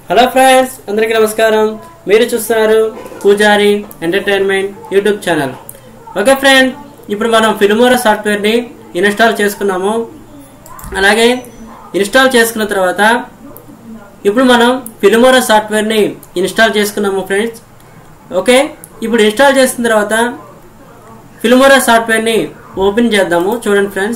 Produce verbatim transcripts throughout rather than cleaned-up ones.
Hello friends, అందరికీ నమస్కారం. మీరు చూస్తున్నారు Pujari entertainment YouTube channel. Okay friend, ఇప్పుడు మనం ఫిల్మోరా సాఫ్ట్వేర్ని ఇన్స్టాల్ చేసుకున్నాము. అలాగే ఇన్స్టాల్ చేసుకున్న తర్వాత ఇప్పుడు మనం ఫిల్మోరా సాఫ్ట్వేర్ని ఇన్స్టాల్ చేసుకున్నాము ఫ్రెండ్స్. ఓకే, ఇప్పుడు ఇన్స్టాల్ చేసిన తర్వాత ఫిల్మోరా సాఫ్ట్వేర్ని ఓపెన్ చేద్దాము. చూడండి ఫ్రెండ్స్,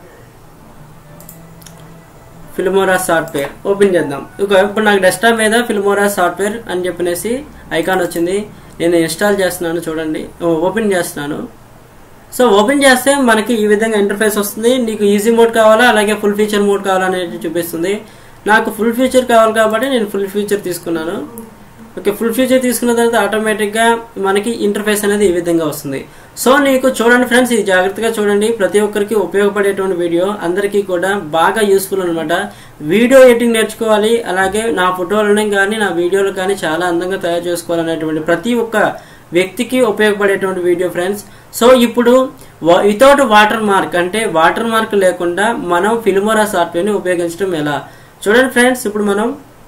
ఫిల్మోరా సాఫ్ట్వేర్ ఓపెన్ చేద్దాం. ఇప్పుడు నాకు డెస్క్టాప్ మీద ఫిల్మోరా సాఫ్ట్వేర్ అని చెప్పనేసి ఐకాన్ వచ్చింది. నేను ఇన్స్టాల్ చేస్తున్నాను. చూడండి, ఓపెన్ చేస్తున్నాను. సో ఓపెన్ చేస్తే మనకి ఈ విధంగా ఇంటర్ఫేస్ వస్తుంది. నీకు ఈజీ మోడ్ కావాలా అలాగే ఫుల్ ఫీచర్ మోడ్ కావాలా అనేది చూపిస్తుంది. నాకు ఫుల్ ఫీచర్ కావాలి కాబట్టి నేను ఫుల్ ఫీచర్ తీసుకున్నాను. ఓకే, ఫుల్ ఫీచర్ తీసుకున్న తర్వాత ఆటోమేటిక్గా మనకి ఇంటర్ఫేస్ అనేది ఈ విధంగా వస్తుంది. సో నీకు చూడండి ఫ్రెండ్స్, ఇది జాగ్రత్తగా చూడండి. ప్రతి ఒక్కరికి ఉపయోగపడేటువంటి వీడియో, అందరికీ కూడా బాగా యూస్ఫుల్ అనమాట. వీడియో ఎడిటింగ్ నేర్చుకోవాలి, అలాగే నా ఫోటోలను కానీ నా వీడియోలు కానీ చాలా అందంగా తయారు చేసుకోవాలనేటువంటి ప్రతి ఒక్క వ్యక్తికి ఉపయోగపడేటువంటి వీడియో ఫ్రెండ్స్. సో ఇప్పుడు వితౌట్ వాటర్ మార్క్, అంటే వాటర్ మార్క్ లేకుండా మనం ఫిల్మోరా సాఫ్ట్వేర్ని ఉపయోగించడం ఎలా చూడండి ఫ్రెండ్స్. ఇప్పుడు మనం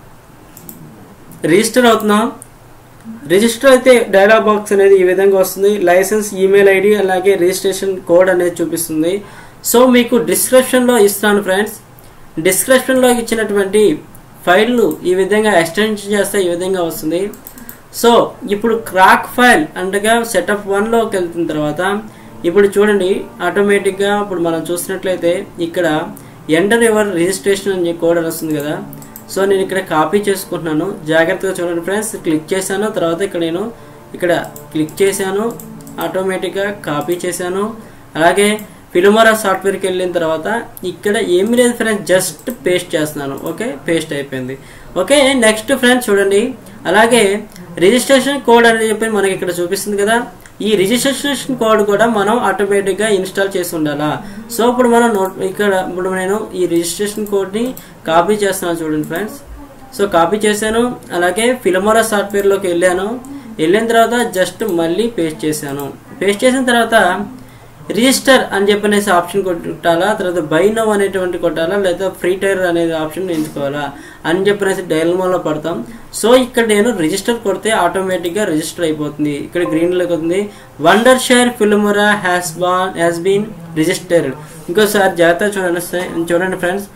రిజిస్టర్ అవుతున్నాం. రిజిస్టర్ అయితే డైలాగ్ బాక్స్ అనేది ఈ విధంగా వస్తుంది. లైసెన్స్, ఈమెయిల్ ఐడి అలాగే రిజిస్ట్రేషన్ కోడ్ అనేది చూపిస్తుంది. సో మీకు డిస్క్రిప్షన్లో ఇస్తాను ఫ్రెండ్స్. డిస్క్రిప్షన్లో ఇచ్చినటువంటి ఫైల్ను ఈ విధంగా ఎక్స్టెన్షన్ చేస్తే ఈ విధంగా వస్తుంది. సో ఇప్పుడు క్రాక్ ఫైల్ అంటగా సెటప్ వన్లోకి వెళ్తున్న తర్వాత ఇప్పుడు చూడండి, ఆటోమేటిక్గా ఇప్పుడు మనం చూసినట్లయితే ఇక్కడ ఎంటర్ యువర్ రిజిస్ట్రేషన్ అని కోడ్ అని వస్తుంది కదా. సో నేను ఇక్కడ కాపీ చేసుకుంటున్నాను. జాగ్రత్తగా చూడండి ఫ్రెండ్స్. క్లిక్ చేశాను, తర్వాత ఇక్కడ నేను ఇక్కడ క్లిక్ చేశాను, ఆటోమేటిక్గా కాపీ చేశాను. అలాగే ఫిల్మోరా సాఫ్ట్వేర్కి వెళ్ళిన తర్వాత ఇక్కడ ఏమీ లేదు ఫ్రెండ్స్, జస్ట్ పేస్ట్ చేస్తున్నాను. ఓకే, పేస్ట్ అయిపోయింది. ఓకే, నెక్స్ట్ ఫ్రెండ్స్ చూడండి, అలాగే రిజిస్ట్రేషన్ కోడ్ అనేది చెప్పి మనకి ఇక్కడ చూపిస్తుంది కదా. ఈ రిజిస్ట్రేషన్ కోడ్ కూడా మనం ఆటోమేటిక్గా ఇన్స్టాల్ చేసి ఉండాలా. సో ఇప్పుడు మనం నోట్ ఇక్కడ ఇప్పుడు నేను ఈ రిజిస్ట్రేషన్ కోడ్ని కాపీ చేస్తున్నాను. చూడండి ఫ్రెండ్స్, సో కాపీ చేశాను. అలాగే ఫిల్మోరా సాఫ్ట్వేర్లోకి వెళ్ళాను. వెళ్ళిన తర్వాత జస్ట్ మళ్ళీ పేస్ట్ చేశాను. పేస్ట్ చేసిన తర్వాత రిజిస్టర్ అని చెప్పనేసి ఆప్షన్ కొట్టాలా, తర్వాత బై నౌ అనేటువంటి కొట్టాలా, లేదా ఫ్రీ టైర్ అనేది ఆప్షన్ ఎంచుకోవాలా అని చెప్పనేసి డైలమాలో పడతాం. సో ఇక్కడ నేను రిజిస్టర్ కొడితే ఆటోమేటిక్గా రిజిస్టర్ అయిపోతుంది. ఇక్కడ గ్రీన్లోకి వస్తుంది, Wondershare Filmora has been has been registered. ఇంకోసారి జాగ్రత్తగా చూడండి చూడండి friends,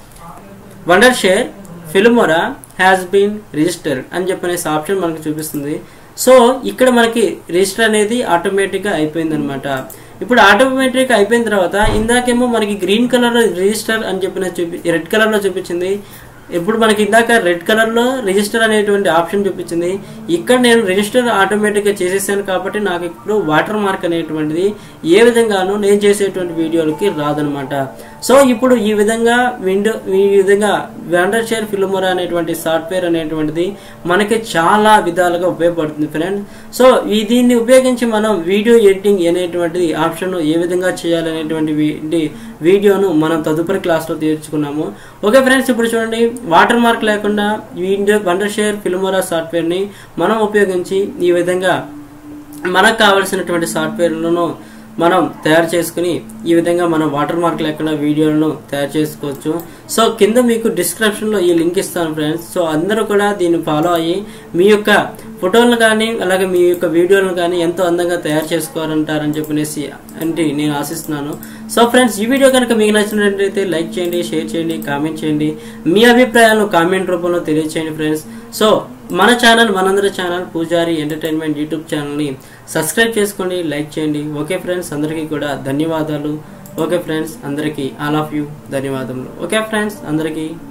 Wondershare Filmora has been registered అని చెప్పనేసి ఆప్షన్ మనకు చూపిస్తుంది. సో ఇక్కడ మనకి రిజిస్టర్ అనేది ఆటోమేటిక్గా అయిపోయింది అనమాట. ఇప్పుడు ఆటోమేటిక్ అయిపోయిన తర్వాత ఇందాకేమో మనకి గ్రీన్ కలర్ లో రిజిస్టర్ అని చెప్పిన చూపి రెడ్ కలర్ లో చూపించింది. ఇప్పుడు మనకి ఇందాక రెడ్ కలర్ లో రిజిస్టర్ అనేటువంటి ఆప్షన్ చూపించింది. ఇక్కడ నేను రిజిస్టర్ ఆటోమేటిక్ గా చేసేసాను కాబట్టి నాకు ఇప్పుడు వాటర్ మార్క్ అనేటువంటిది ఏ విధంగానూ నేను చేసేటువంటి వీడియోలకి రాదనమాట. సో ఇప్పుడు ఈ విధంగా విండో ఈ విధంగా వండర్ షేర్ ఫిల్మోరా అనేటువంటి సాఫ్ట్వేర్ అనేటువంటిది మనకి చాలా విధాలుగా ఉపయోగపడుతుంది ఫ్రెండ్స్. సో ఈ దీన్ని ఉపయోగించి మనం వీడియో ఎడిటింగ్ అనేటువంటిది ఆప్షన్ ఏ విధంగా చేయాలనేటువంటి వీడియోను మనం తదుపరి క్లాస్లో తీర్చుకున్నాము. ఓకే ఫ్రెండ్స్, ఇప్పుడు చూడండి, వాటర్ మార్క్ లేకుండా వీడియో వండర్ షేర్ ఫిల్మోరా సాఫ్ట్వేర్ని మనం ఉపయోగించి ఈ విధంగా మనకు కావలసినటువంటి సాఫ్ట్వేర్లను మనం తయారు చేసుకుని ఈ విధంగా మనం వాటర్ మార్క్ లేకుండా వీడియోలను తయారు చేసుకోవచ్చు. సో కింద మీకు డిస్క్రిప్షన్లో ఈ లింక్ ఇస్తాను ఫ్రెండ్స్. సో అందరూ కూడా దీన్ని ఫాలో అయ్యి మీ యొక్క ఫోటోలను కానీ అలాగే మీ యొక్క వీడియోలను కానీ ఎంతో అందంగా తయారు చేసుకోవాలంటారని చెప్పనేసి అంటే నేను ఆశిస్తున్నాను. సో ఫ్రెండ్స్, ఈ వీడియో కనుక మీకు నచ్చినట్లయితే లైక్ చేయండి, షేర్ చేయండి, కామెంట్ చేయండి. మీ అభిప్రాయాలను కామెంట్ రూపంలో తెలియచేయండి ఫ్రెండ్స్. సో మన ఛానల్ మనందరి ఛానల్ పూజారి ఎంటర్టైన్మెంట్ యూట్యూబ్ ఛానల్ని సబ్స్క్రైబ్ చేసుకోండి, లైక్ చేయండి. ఓకే ఫ్రెండ్స్, అందరికీ కూడా ధన్యవాదాలు. ఓకే ఫ్రెండ్స్, అందరికీ ఆల్ ఆఫ్ యూ ధన్యవాదములు. ఓకే ఫ్రెండ్స్, అందరికీ